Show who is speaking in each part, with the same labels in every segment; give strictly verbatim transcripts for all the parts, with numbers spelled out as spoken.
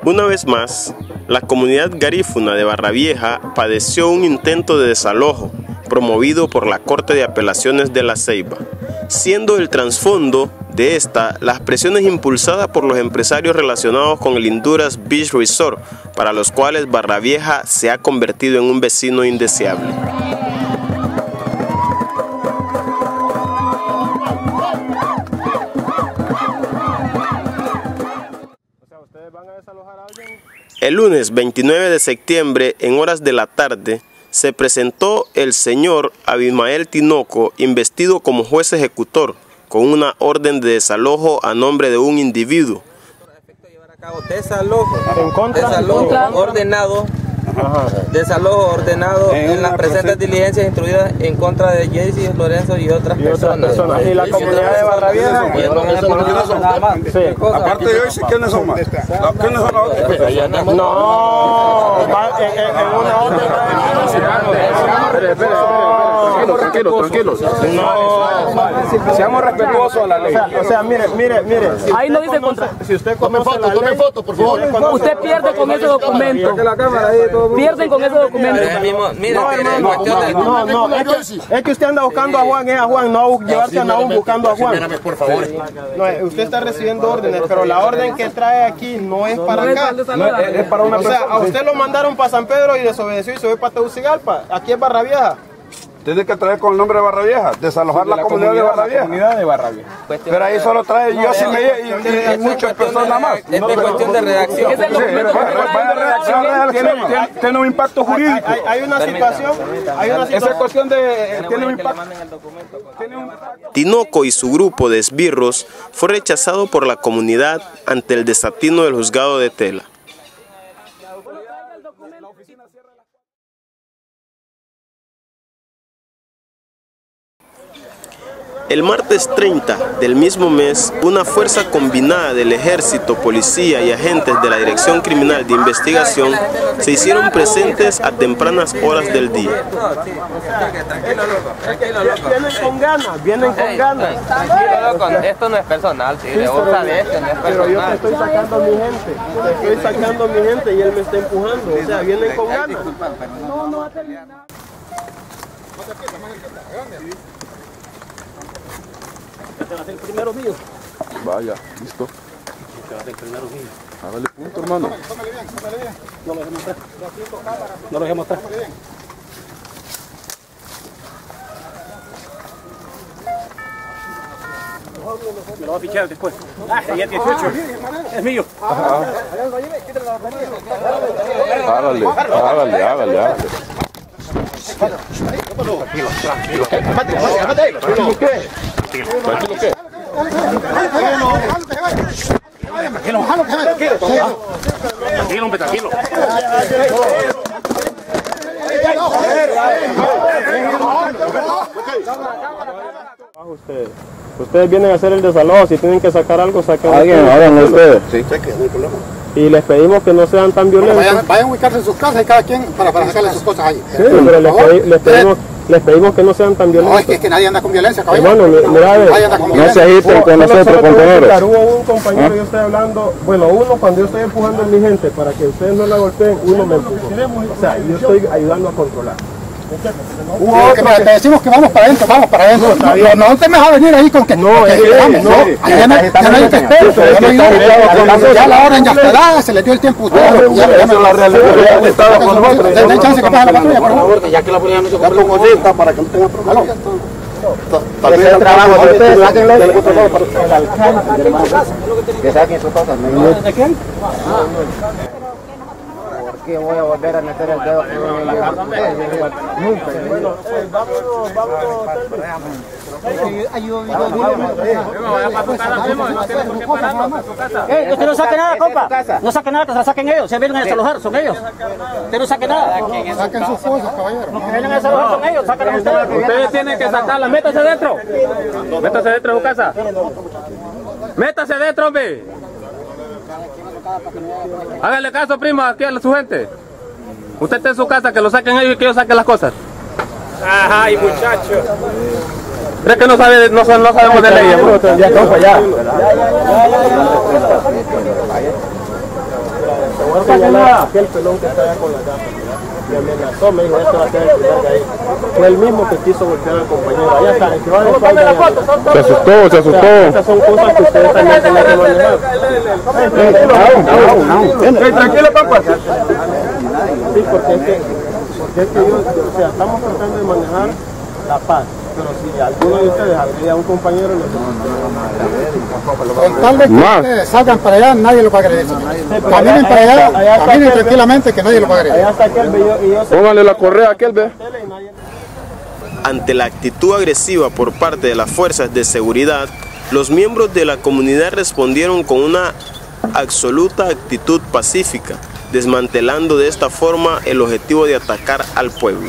Speaker 1: Una vez más, la comunidad garífuna de Barravieja padeció un intento de desalojo promovido por la Corte de Apelaciones de La Ceiba, siendo el trasfondo de esta las presiones impulsadas por los empresarios relacionados con el Honduras Beach Resort, para los cuales Barravieja se ha convertido en un vecino indeseable. El lunes veintinueve de septiembre, en horas de la tarde, se presentó el señor Abimael Tinoco, investido como juez ejecutor, con una orden de desalojo a nombre de un individuo.
Speaker 2: Desalojo,
Speaker 3: ¿En contra?
Speaker 2: desalojo ordenado, Ajá. desalojo ordenado en, en las presentes diligencias instruidas en contra de Jaycee, Lorenzo y otras
Speaker 3: y
Speaker 2: personas.
Speaker 3: Otras personas. ¿Y la comunidad de Barravieja?
Speaker 4: Sí. Aparte de hoy, ¿quiénes son más? ¿Quiénes son los otros?
Speaker 3: No, va en, en una otra. Espere, espere, tranquilos, tranquilos. No, seamos respetuosos a la ley. O sea, o sea, mire, mire, mire. Si
Speaker 5: ahí no dice contra.
Speaker 3: Si usted conoce
Speaker 4: foto,
Speaker 3: la
Speaker 4: tome
Speaker 3: ley,
Speaker 4: foto, por favor.
Speaker 3: Si usted,
Speaker 5: usted pierde con ese documento. Pierden con ese documento.
Speaker 2: Mira,
Speaker 3: no, hermano, no, no, no, es que, es que usted anda buscando a Juan, es a Juan, no llevarse a Naúl buscando a Juan.
Speaker 4: Por favor.
Speaker 3: No, usted está recibiendo órdenes, pero la orden que trae aquí no es para acá. No, es, es para una persona. O sea, a usted lo mandaron para San Pedro y desobedeció y se fue para Tegucigalpa. Aquí es Barravieja.
Speaker 4: Tiene que traer con el nombre de Barravieja, desalojar la, la comunidad, comunidad de Barravieja.
Speaker 3: Comunidad de Barravieja.
Speaker 4: Pero ahí solo trae yo sí me y, y, y muchas personas más.
Speaker 2: Es de cuestión de redacción.
Speaker 4: Sí, vaya a redacción, tiene, tiene un impacto jurídico.
Speaker 3: Hay, hay una situación, hay una situación.
Speaker 4: Esa cuestión de tiene un impacto.
Speaker 1: Tinoco y su grupo de esbirros fue rechazado por la comunidad ante el desatino del juzgado de Tela. El martes treinta del mismo mes, una fuerza combinada del Ejército, Policía y agentes de la Dirección Criminal de Investigación se hicieron presentes a tempranas horas del día.
Speaker 3: Vienen con ganas, vienen con ganas.
Speaker 2: Tranquilo, loco, esto no es personal, sí, le gusta de esto, no es
Speaker 3: Pero yo te
Speaker 2: personal.
Speaker 3: estoy sacando a mi gente, te estoy sacando a mi gente y él me está empujando, o sea, vienen con ganas. No, no va a terminar.
Speaker 5: Este va a ser el primero mío.
Speaker 4: Vaya, listo.
Speaker 5: Este va a ser el primero mío.
Speaker 4: Hágale punto, hermano.
Speaker 5: Tómale bien, tómale bien. No lo dejemos mostrar. No lo dejemos mostrar. Me lo va a fichar después. Ah, ya es dieciocho. Es mío.
Speaker 4: Hágale, hágale, hágale, hágale.
Speaker 5: Tranquilo, tranquilo.
Speaker 4: ¿Tranquilo qué? ¿Tranquilo qué?
Speaker 5: Tranquilo, hombre, tranquilo.
Speaker 3: Ustedes. Ustedes vienen a hacer el desalojo, si tienen que sacar algo, saquen.
Speaker 4: Alguien, háganlo ustedes. Sí.
Speaker 3: Y les pedimos que no sean tan violentos.
Speaker 6: Vayan, vayan a ubicarse en sus casas y cada quien para, para sacarle sus cosas ahí.
Speaker 3: Sí, pero les, pedi les, pedimos, les pedimos que no sean tan violentos.
Speaker 6: No, es que, es que nadie anda con violencia, caballero.
Speaker 3: Hermano, mira,
Speaker 6: nadie anda con
Speaker 4: no
Speaker 6: violencia.
Speaker 4: se agiten con nosotros, compañeros.
Speaker 3: Claro, hubo un compañero, yo estoy hablando, bueno, uno cuando yo estoy empujando a mi gente para que ustedes no la golpeen, uno me empujó. O sea, yo estoy ayudando a controlar.
Speaker 6: Hubo otro que te decimos que vamos para adentro, vamos para adentro. No, no, no te me vas a venir ahí con que
Speaker 3: no, es que
Speaker 6: vamos, no, ya nadie te espera. Ya la orden ya está dada, se le dio el tiempo a ustedes. Ya la realidad estaba con nosotros. Den chance que pase la patrulla, por favor. Ya que la policía no se cumple con cosita para que no tenga problemas. Tal vez el trabajo de ustedes, sáquenlo del alcalde, que saquen sus cosas. ¿De quién? Que voy a volver a meter el dedo en la casa. Nunca.
Speaker 3: Bueno, eh, vámonos, vámonos.
Speaker 5: Eh, usted no saque nada, compa. No saque nada, que se la saquen ellos. Se vienen a desalojar, son ellos. Usted no saque nada.
Speaker 6: Saquen sus cosas, caballero.
Speaker 5: Los que vienen a desalojar son ellos, sáquenlas ustedes.
Speaker 7: Ustedes tienen que sacarla, métase dentro. Métase dentro de su casa. Métase dentro, hombre. Hágale caso, prima, aquí a su gente. Usted está en su casa, que lo saquen ellos y que ellos saquen las cosas.
Speaker 2: Ajá, y muchachos.
Speaker 7: ¿Cree que no, sabe, no, no sabemos de leyes?
Speaker 3: Ya, compa, ya. aquel pelón que está allá con la gafas, me amenazó, me dijo, este va a ser el primer gay. Fue el mismo que quiso golpear al compañero. Allá está, el que va de espalda.
Speaker 8: Se asustó, se asustó.
Speaker 3: Esas son cosas que ustedes también tienen que manejar.
Speaker 4: Tranquilo, papá.
Speaker 3: Sí, porque es que, porque es que yo, o sea, estamos tratando de manejar la paz. Pero si alguno de ustedes agrede a un compañero, no
Speaker 6: con tal de que ustedes salgan para allá, nadie lo va a agredir. Caminen para allá, caminen tranquilamente, que nadie lo va a agredir.
Speaker 8: Póngale la correa a aquel, ve.
Speaker 1: Ante la actitud agresiva por parte de las fuerzas de seguridad, los miembros de la comunidad respondieron con una absoluta actitud pacífica, desmantelando de esta forma el objetivo de atacar al pueblo.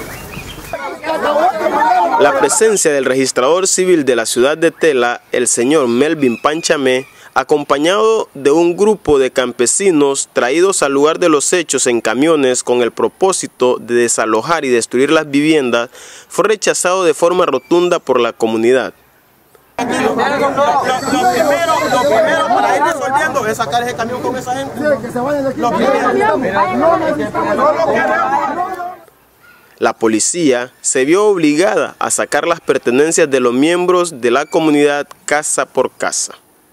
Speaker 1: La presencia del registrador civil de la ciudad de Tela, el señor Melvin Panchamé, acompañado de un grupo de campesinos traídos al lugar de los hechos en camiones con el propósito de desalojar y destruir las viviendas, fue rechazado de forma rotunda por la comunidad.
Speaker 3: Lo primero, lo primero para ir resolviendo es sacar ese camión con esa gente. Lo primero.
Speaker 1: La policía se vio obligada a sacar las pertenencias de los miembros de la comunidad casa por casa.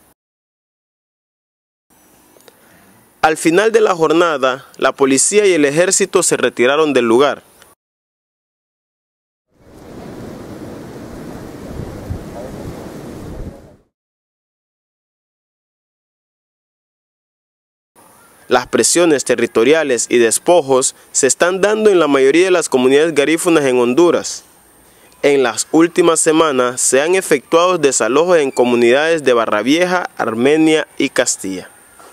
Speaker 1: Al final de la jornada, la policía y el ejército se retiraron del lugar. Las presiones territoriales y despojos se están dando en la mayoría de las comunidades garífunas en Honduras. En las últimas semanas se han efectuado desalojos en comunidades de Barravieja, Armenia y Castilla.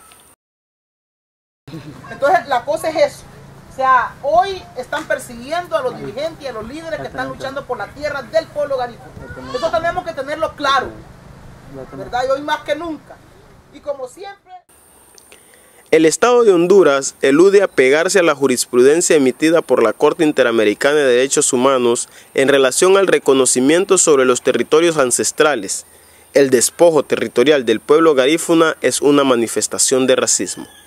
Speaker 9: Entonces la cosa es eso. O sea, hoy están persiguiendo a los dirigentes y a los líderes que están luchando por la tierra del pueblo garífuna. Eso tenemos que tenerlo claro, ¿verdad? Y hoy más que nunca. Y como siempre...
Speaker 1: El Estado de Honduras elude apegarse a la jurisprudencia emitida por la Corte Interamericana de Derechos Humanos en relación al reconocimiento sobre los territorios ancestrales. El despojo territorial del pueblo garífuna es una manifestación de racismo.